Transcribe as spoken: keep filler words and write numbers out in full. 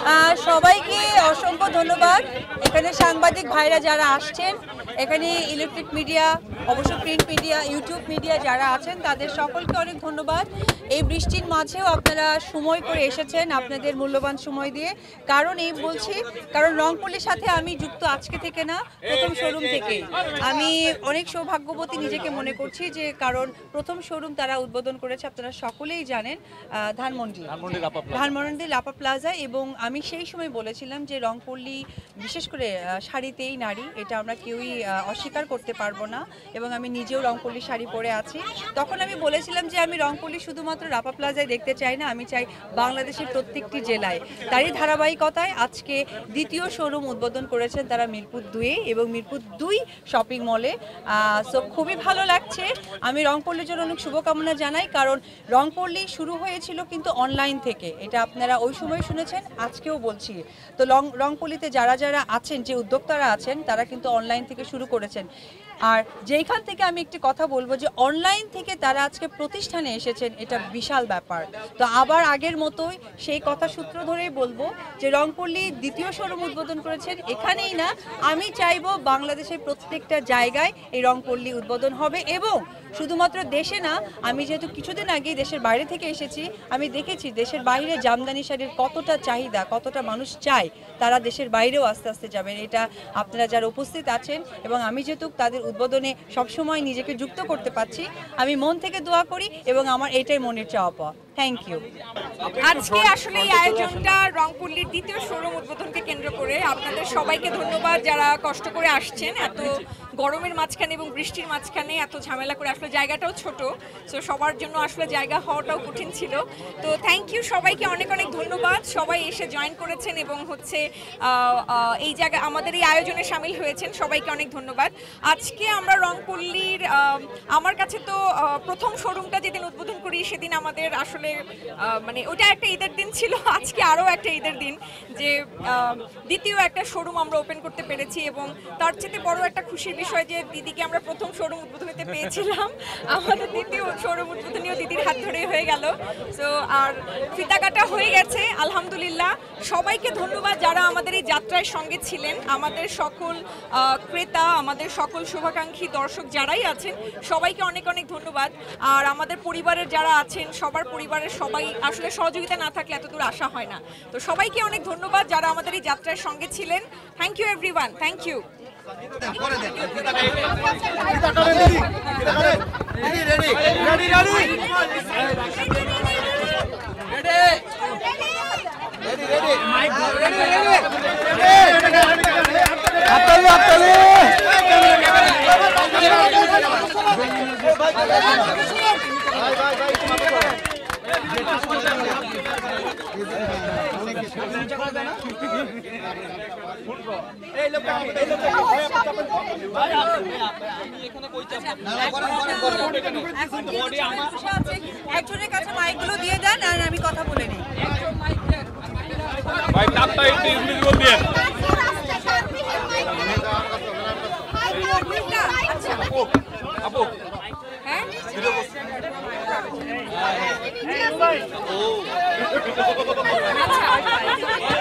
সবাইকে অসংখ্য ধন্যবাদ। এখানে সাংবাদিক ভাইরা যারা আসছেন, এখানে ইলেকট্রিক মিডিয়া, অবশ্য প্রিন্ট মিডিয়া, ইউটিউব মিডিয়া যারা আছেন, তাদের সকলকে অনেক ধন্যবাদ। এই বৃষ্টির মাঝেও আপনারা সময় করে এসেছেন, আপনাদের মূল্যবান সময় দিয়ে। কারণ এই বলছি, কারণ রংপুরের সাথে আমি যুক্ত আজকে থেকে না, প্রথম শোরুম থেকেই। আমি অনেক সৌভাগ্যবতী নিজেকে মনে করছি, যে কারণ প্রথম শোরুম তারা উদ্বোধন করেছে, আপনারা সকলেই জানেন, ধানমন্ডি ধানমন্ডি লাপা প্লাজা। এবং আমি সেই সময় বলেছিলাম যে রংপল্লী বিশেষ করে শাড়িতেই নারী, এটা আমরা কেউই অস্বীকার করতে পারবো না। এবং আমি নিজেও রংপল্লী শাড়ি পরে আছি। তখন আমি বলেছিলাম যে আমি রংপল্লী শুধুমাত্র লাপা প্লাজায় দেখতে চাই না, আমি চাই বাংলাদেশের প্রত্যেকটি জেলায়। তারই ধারাবাহিকতায় আজকে দ্বিতীয় শোরুম উদ্বোধন করেছেন তারা মিরপুর দুয়ে এবং মিরপুর দুই শপিং মলে। সো খুবই ভালো লাগছে। আমি রংপল্লীর জন্য অনেক শুভকামনা জানাই, কারণ রংপল্লী শুরু হয়েছিল কিন্তু অনলাইন থেকে, এটা আপনারা ওই সময় শুনেছেন, আজকেও বলছি। তো রং রংপল্লীতে যারা যারা আছেন, যে উদ্যোক্তারা আছেন, তারা কিন্তু অনলাইন থেকে শুরু করেছেন। আর যেইখান থেকে আমি একটি কথা বলবো, যে অনলাইন থেকে তারা আজকে প্রতিষ্ঠানে এসেছেন, এটা বিশাল ব্যাপার। তো আবার আগের মতোই সেই কথা সূত্র ধরেই বলবো যে রংপল্লী দ্বিতীয় শোরুম উদ্বোধন করেছেন। এখানেই না, আমি চাইবো বাংলাদেশের প্রত্যেকটা জায়গায় এই রংপল্লী উদ্বোধন হবে। এবং শুধুমাত্র দেশে না, আমি যেহেতু কিছুদিন আগেই দেশের বাইরে থেকে এসেছি, আমি দেখেছি দেশের বাইরে জামদানি শাড়ির কতটা চাহিদা, কতটা মানুষ চায়, তারা দেশের বাইরেও আস্তে আস্তে যাবেন। এটা আপনারা যারা উপস্থিত আছেন, এবং আমি যেহেতু তাদের উদ্বোধনে সবসময় নিজেকে যুক্ত করতে পারছি, আমি মন থেকে দোয়া করি এবং আমার এটাই মনের চাওয়া পাওয়া। Thank you. আজকে আসলে এই আয়োজনটা রংপল্লীর দ্বিতীয় শোরুম উদ্বোধনকে কেন্দ্র করে। আপনাদের সবাইকে ধন্যবাদ যারা কষ্ট করে আসছেন, এত গরমের মাঝখানে এবং বৃষ্টির মাঝখানে এত ঝামেলা করে। আসলে জায়গাটাও ছোট, সো সবার জন্য আসলে জায়গা হওয়াটাও কঠিন ছিল। তো থ্যাংক ইউ সবাইকে, অনেক অনেক ধন্যবাদ। সবাই এসে জয়েন করেছেন এবং হচ্ছে এই জায়গা আমাদের এই আয়োজনে সামিল হয়েছেন, সবাইকে অনেক ধন্যবাদ। আজকে আমরা রংপল্লীর, আমার কাছে তো প্রথম শোরুমটা যেদিন উদ্বোধন করি সেদিন আমাদের আসলে মানে ওটা একটা ঈদের দিন ছিল। আজকে আরও একটা ঈদের দিন, যে দ্বিতীয় একটা শোরুম আমরা ওপেন করতে পেরেছি। এবং তার চেয়ে বড় একটা খুশির বিষয় যে দিদিকে আমরা প্রথম শোরুম উদ্বোধনীতে পেয়েছিলাম, আমাদের দ্বিতীয় শোরুম উদ্বোধনীও দিদির হাত ধরে হয়ে গেল। সো আর ফিতা কাটা হয়ে গেছে আলহামদুলিল্লাহ। সবাইকে ধন্যবাদ যারা আমাদের এই যাত্রার সঙ্গে ছিলেন, আমাদের সকল ক্রেতা, আমাদের সকল শুভাকাঙ্ক্ষী দর্শক যারাই আছেন, সবাইকে অনেক অনেক ধন্যবাদ। আর আমাদের পরিবারের যারা আছেন, সবার পরিবারের সবাই আসলে সহযোগিতা না থাকলে এত দূর আসা হয় না। তো সবাইকে অনেক ধন্যবাদ যারা আমাদের এই যাত্রার সঙ্গে ছিলেন। Thank you everyone, thank you. একজনের কাছে মাইকগুলো দিয়ে দেন আর আমি কথা বলে নিই। হ্যাঁ